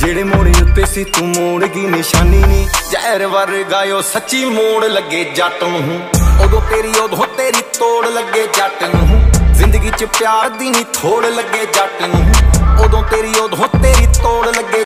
जेड़े मोड़े उत्ते सी तू मोड़ की निशानी नी, जहर वर्गायो सच्ची मोड़ लगे जट नूं। उदों तेरी तोड़ लगे जट नूं। जिंदगी च प्यार दी नी थोड़ लगे जट नूं। उदों तेरी तोड़ लगे